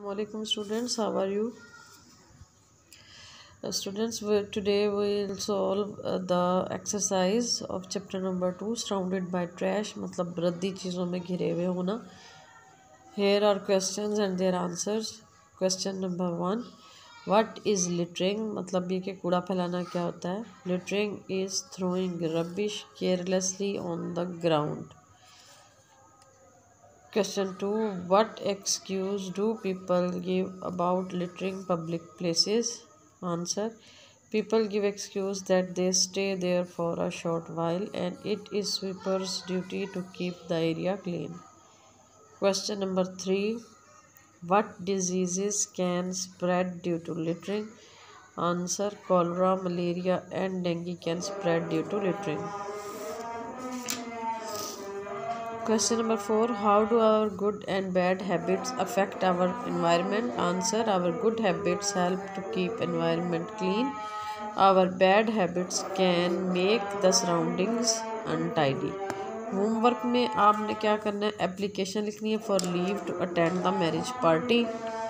Assalamualaikum students, how are you? Students, today we will solve the exercise of chapter number 2 surrounded by trash, मतलब रद्दी चीज़ों में घिरे हुए होना. Here are questions and their answers. Question number 1, what is littering? मतलब ये कि कूड़ा फैलाना क्या होता है. Littering is throwing rubbish carelessly on the ground. Question 2, what excuse do people give about littering public places? Answer, people give excuse that they stay there for a short while and it is sweeper's duty to keep the area clean. Question number 3, what diseases can spread due to littering? Answer, cholera, malaria and dengue can spread due to littering. Question number 4, how do our good and bad habits affect our environment? Answer, our good habits help to keep environment clean. Our bad habits can make the surroundings untidy. Homework में आपने क्या करना है, application लिखनी है for leave to attend the marriage party.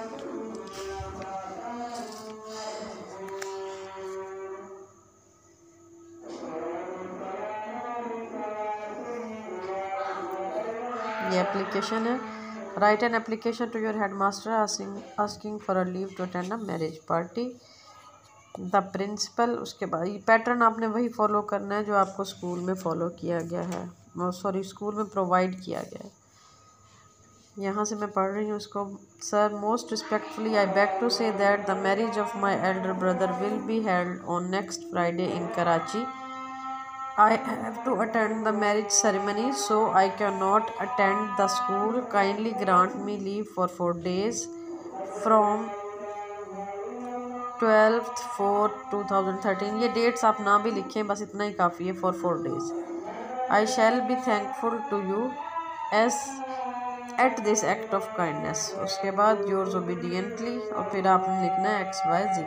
ये application है. Write an application to your head master asking for a leave to attend a marriage party. The principal. उसके बाद ये पैटर्न आपने वही फॉलो करना है जो आपको स्कूल में फॉलो किया गया है, स्कूल में प्रोवाइड किया गया है. यहाँ से मैं पढ़ रही हूँ इसको. Sir, most respectfully I beg to say that the marriage of my elder brother will be held on next Friday in Karachi. I have to attend the marriage ceremony, so I cannot attend the school. Kindly grant me leave for 4 days from 12th 4 2013. ये dates आप ना भी लिखें, बस इतना ही काफ़ी है. for 4 days. I shall be thankful to you as at this act of kindness. उसके बाद yours obediently और फिर आपने लिखना है XYZ.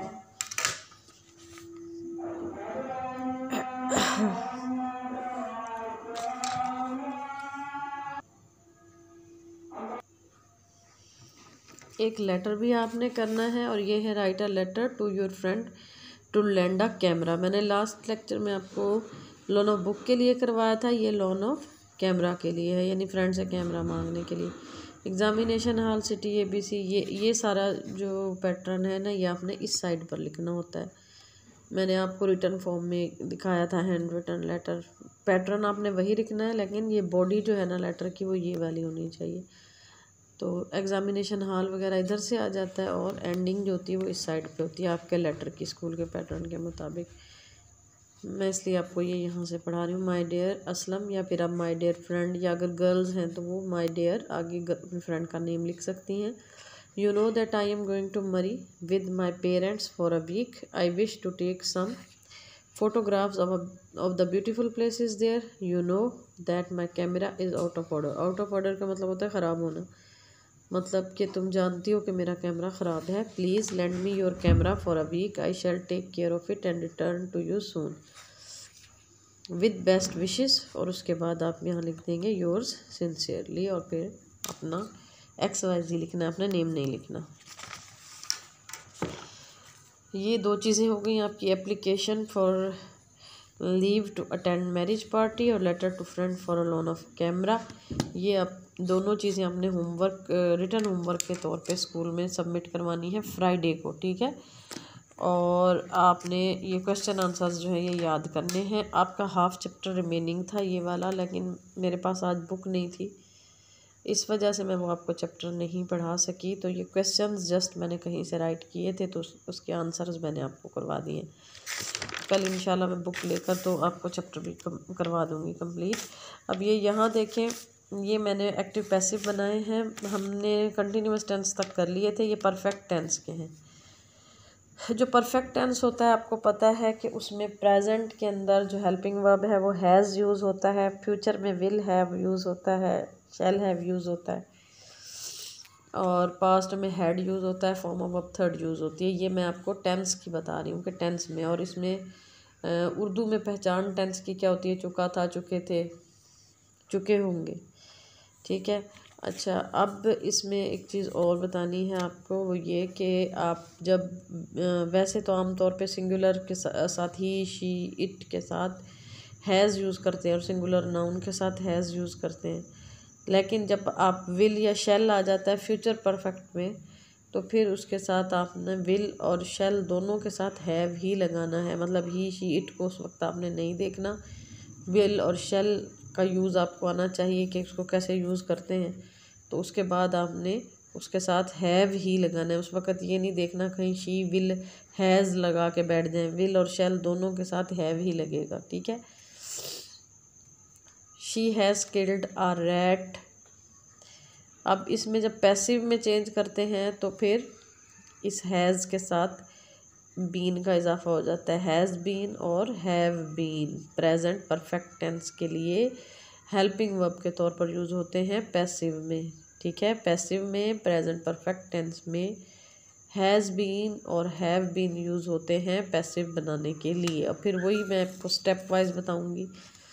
एक लेटर भी आपने करना है और ये है write a letter to your friend to lend a camera. मैंने लास्ट लेक्चर में आपको लोन ऑफ बुक के लिए करवाया था, ये लोन ऑफ कैमरा के लिए है, यानी फ्रेंड से कैमरा मांगने के लिए. एग्जामिनेशन हॉल सिटी ABC, ये सारा जो पैटर्न है ना, ये आपने इस साइड पर लिखना होता है. मैंने आपको रिटर्न फॉर्म में दिखाया था हैंड रिटन लेटर. पैटर्न आपने वही लिखना है, लेकिन ये बॉडी जो है ना लेटर की, वो ये वाली होनी चाहिए. तो एग्ज़ामिनेशन हॉल वगैरह इधर से आ जाता है और एंडिंग जो होती है वो इस साइड पे होती है आपके लेटर की, स्कूल के पैटर्न के मुताबिक. मैं इसलिए आपको ये यहाँ से पढ़ा रही हूँ. माय डियर असलम, या फिर आप माय डियर फ्रेंड, या अगर गर्ल्स हैं तो वो माय डियर आगे अपने फ्रेंड का नेम लिख सकती हैं. You know that I am going to Murree with my parents for a week. I wish to take some photographs of the beautiful places there. You know that my camera is out of order. out of order का मतलब होता है ख़राब होना, मतलब कि तुम जानती हो कि मेरा कैमरा ख़राब है. Please lend me your camera for a week. I shall take care of it and return to you soon with best wishes. और उसके बाद आप यहाँ लिख देंगे योर्स सिंसियरली और फिर अपना XYZ लिखना है, अपना नेम नहीं लिखना. ये 2 चीज़ें हो गई आपकी, application for leave to attend marriage party और letter to friend for a loan of camera. ये आप दोनों चीज़ें हमने होमवर्क, रिटर्न होमवर्क के तौर पे स्कूल में सबमिट करवानी है फ्राइडे को, ठीक है. और आपने ये क्वेश्चन आंसर्स जो है ये याद करने हैं. आपका हाफ चैप्टर रिमेनिंग था ये वाला, लेकिन मेरे पास आज बुक नहीं थी, इस वजह से मैं वो आपको चैप्टर नहीं पढ़ा सकी. तो ये क्वेश्चंस जस्ट मैंने कहीं से राइट किए थे, तो उसके आंसर्स मैंने आपको करवा दिए. कल इंशाल्लाह मैं बुक लेकर तो आपको चैप्टर भी करवा दूँगी कंप्लीट. अब ये यहाँ देखें, ये मैंने एक्टिव पैसिव बनाए हैं. हमने कंटिन्यूअस टेंस तक कर लिए थे, ये परफेक्ट टेंस के हैं. जो परफेक्ट टेंस होता है आपको पता है कि उसमें प्रेजेंट के अंदर जो हेल्पिंग वर्ब है वो हैज़ यूज़ होता है, फ्यूचर में विल हैव यूज़ होता है, शैल हैव यूज़ होता है, और पास्ट में हैड यूज़ होता है, form of verb third use होती है. ये मैं आपको टेंस की बता रही हूँ कि टेंस में. और इसमें उर्दू में पहचान टेंस की क्या होती है, चुका था, चुके थे, चुके होंगे, ठीक है. अच्छा, अब इसमें एक चीज़ और बतानी है आपको, वो ये कि आप जब वैसे तो आमतौर पे सिंगुलर के साथ ही शी इट के साथ हैज़ यूज़ करते हैं और सिंगुलर नाउन के साथ हैज़ यूज़ करते हैं, लेकिन जब आप विल या शेल आ जाता है फ्यूचर परफेक्ट में, तो फिर उसके साथ आपने विल और शेल दोनों के साथ हैव ही लगाना है। मतलब ही शी इट को उस वक्त आपने नहीं देखना, विल और शेल का यूज़ आपको आना चाहिए कि उसको कैसे यूज़ करते हैं। तो उसके बाद आपने उसके साथ हैव ही लगाना है। उस वक़्त ये नहीं देखना कहीं शी विल हैज़ लगा के बैठ जाएं, विल और शेल दोनों के साथ हैव ही लगेगा, ठीक है। She has killed a rat. अब इसमें जब पैसिव में चेंज करते हैं तो फिर इस हैज़ के साथ बीन का इजाफा हो जाता है। हैज़ बीन और have been present perfect tense के लिए हेल्पिंग वर्ब के तौर पर यूज़ होते हैं पैसिव में, ठीक है। पैसिव में प्रेजेंट परफेक्ट टेंस में हैज़ बीन और हैव बीन यूज़ होते हैं पैसिव बनाने के लिए। और फिर वही मैं आपको स्टेप वाइज बताऊंगी।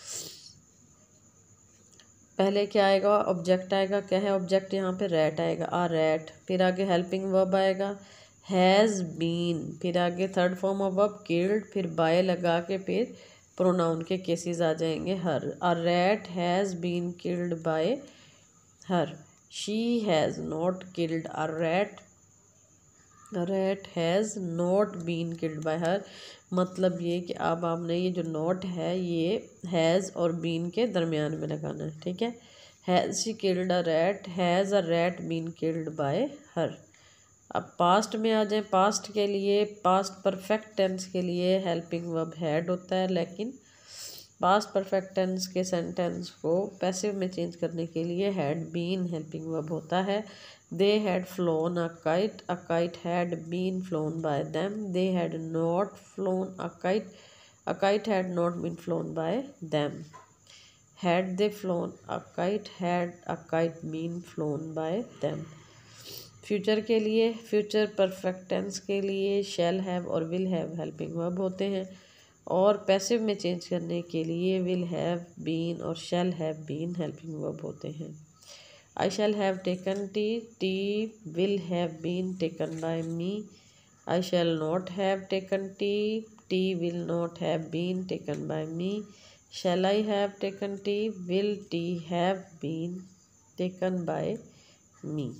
पहले क्या आएगा, ऑब्जेक्ट आएगा। क्या है ऑब्जेक्ट, यहाँ पे रैट आएगा, आ रैट। फिर आगे हेल्पिंग वर्ब आएगा हैज़ बीन। फिर आगे third form of verb killed, फिर बाय लगा के फिर प्रोनाउन के केसेस आ जाएंगे her. A rat has been killed by her. She has not killed a rat. Rat has not been killed by her. मतलब ये कि अब आपने ये जो नॉट है ये हैज़ और बीन के दरमियान में लगाना है, ठीक है। Has she killed a rat, has a rat been killed by her. अब पास्ट में आ जाए। पास्ट के लिए, पास्ट परफेक्ट टेंस के लिए हेल्पिंग वर्ब हैड होता है, लेकिन पास्ट परफेक्ट टेंस के सेंटेंस को पैसिव में चेंज करने के लिए हैड बीन हेल्पिंग वर्ब होता है। They had flown a kite had been flown by them. They had not flown a kite had not been flown by them. Had they flown a kite, had a kite been flown by them. Future के लिए, future perfect tense के लिए shall have और will have helping verb होते हैं, और passive में change करने के लिए विल हैव बीन और shall have been helping verb होते हैं। I shall have taken tea, tea will have been taken by me. I shall not have taken tea, tea will not have been taken by me. Shall I have taken tea, will tea have been taken by me.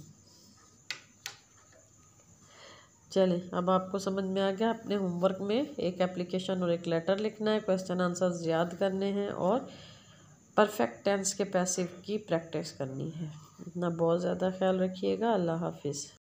चलें, अब आपको समझ में आ गया। अपने homework में एक application और एक लेटर लिखना है, क्वेश्चन आंसर्स याद करने हैं और परफेक्ट टेंस के पैसिव की प्रैक्टिस करनी है। इतना बहुत ज़्यादा ख्याल रखिएगा। अल्लाह हाफिज़।